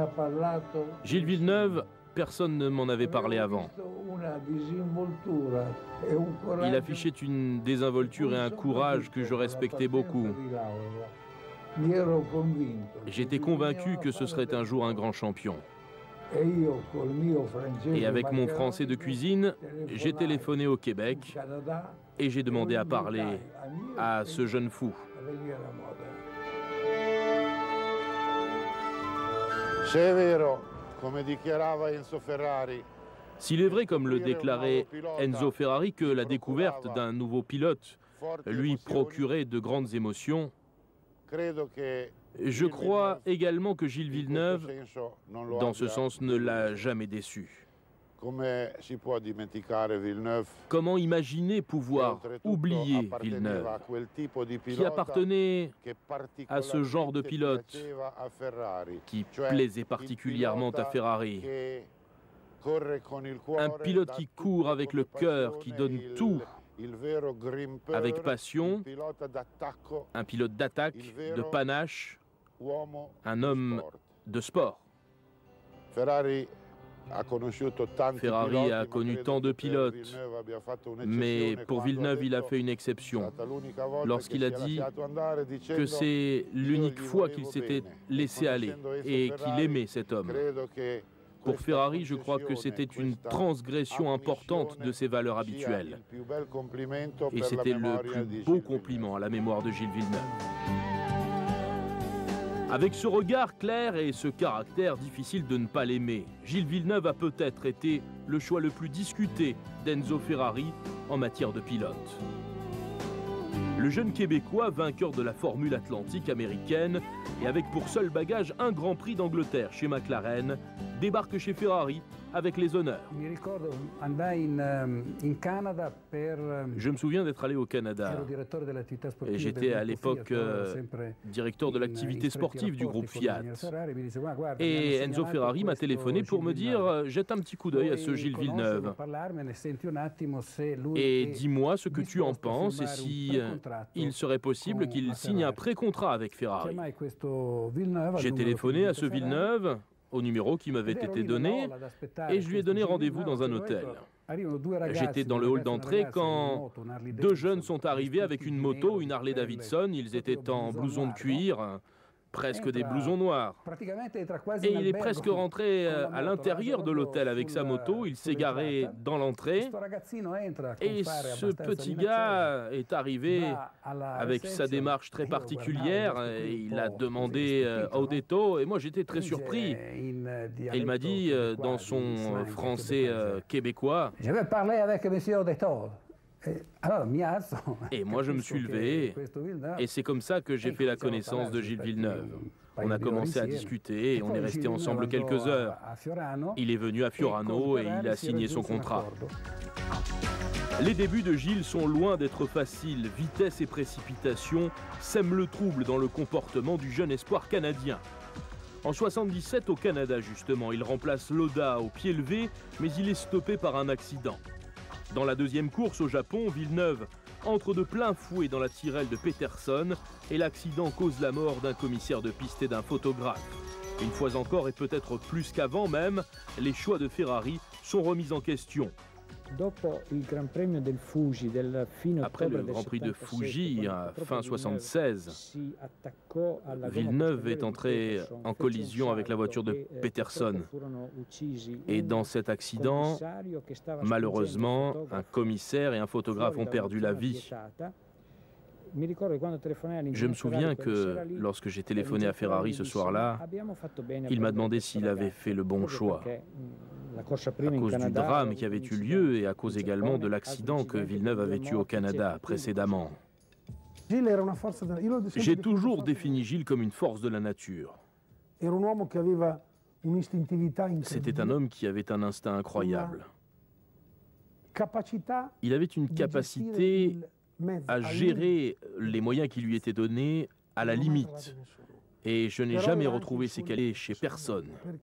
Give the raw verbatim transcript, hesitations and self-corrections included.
Gilles Villeneuve, personne ne m'en avait parlé avant. Il affichait une désinvolture et un courage que je respectais beaucoup. J'étais convaincu que ce serait un jour un grand champion. Et avec mon français de cuisine, j'ai téléphoné au Québec et j'ai demandé à parler à ce jeune fou. S'il est vrai, comme le déclarait Enzo Ferrari, que la découverte d'un nouveau pilote lui procurait de grandes émotions, je crois également que Gilles Villeneuve, dans ce sens, ne l'a jamais déçu. Comment imaginer pouvoir oublier Villeneuve, qui appartenait à ce genre de pilote, qui plaisait particulièrement à Ferrari? Un pilote qui court avec le cœur, qui donne tout, avec passion, un pilote d'attaque, de panache, un homme de sport. Ferrari a connu tant de pilotes, mais pour Villeneuve, il a fait une exception lorsqu'il a dit que c'est l'unique fois qu'il s'était laissé aller et qu'il aimait cet homme. Pour Ferrari, je crois que c'était une transgression importante de ses valeurs habituelles. Et c'était le plus beau compliment à la mémoire de Gilles Villeneuve. Avec ce regard clair et ce caractère difficile de ne pas l'aimer, Gilles Villeneuve a peut-être été le choix le plus discuté d'Enzo Ferrari en matière de pilote. Le jeune Québécois, vainqueur de la Formule Atlantique américaine et avec pour seul bagage un Grand Prix d'Angleterre chez McLaren, débarque chez Ferrari avec les honneurs. Je me souviens d'être allé au Canada. Et j'étais à l'époque euh, directeur de l'activité sportive du groupe Fiat. Et Enzo Ferrari m'a téléphoné pour me dire « Jette un petit coup d'œil à ce Gilles Villeneuve. Et dis-moi ce que tu en penses et si euh, il serait possible qu'il signe un pré-contrat avec Ferrari. » J'ai téléphoné à ce Villeneuve, au numéro qui m'avait été donné, et je lui ai donné rendez-vous dans un hôtel. J'étais dans le hall d'entrée quand deux jeunes sont arrivés avec une moto, une Harley Davidson. Ils étaient en blouson de cuir, presque des blousons noirs. Et il est presque rentré à l'intérieur de l'hôtel avec sa moto, il s'est garé dans l'entrée, et ce petit gars est arrivé avec sa démarche très particulière, et il a demandé Audetto, et moi j'étais très surpris. Et il m'a dit, dans son français québécois, « Je veux parler avec monsieur Audetto ». Et moi je me suis levé, et c'est comme ça que j'ai fait la connaissance de Gilles Villeneuve. On a commencé à discuter et on est resté ensemble quelques heures. Il est venu à Fiorano et il a signé son contrat. Les débuts de Gilles sont loin d'être faciles. Vitesse et précipitation sèment le trouble dans le comportement du jeune espoir canadien. En soixante-dix-sept, au Canada justement, il remplace Lauda au pied levé, mais il est stoppé par un accident. Dans la deuxième course au Japon, Villeneuve entre de plein fouet dans la tyrelle de Peterson et l'accident cause la mort d'un commissaire de piste et d'un photographe. Une fois encore, et peut-être plus qu'avant même, les choix de Ferrari sont remis en question. Après le Grand Prix de Fuji, à fin soixante-seize, Villeneuve est entré en collision avec la voiture de Peterson. Et dans cet accident, malheureusement, un commissaire et un photographe ont perdu la vie. Je me souviens que lorsque j'ai téléphoné à Ferrari ce soir-là, il m'a demandé s'il avait fait le bon choix. À cause du drame qui avait eu lieu et à cause également de l'accident que Villeneuve avait eu au Canada précédemment. J'ai toujours défini Gilles comme une force de la nature. C'était un homme qui avait un instinct incroyable. Il avait une capacité à gérer les moyens qui lui étaient donnés à la limite. Et je n'ai jamais retrouvé ces qualités chez personne.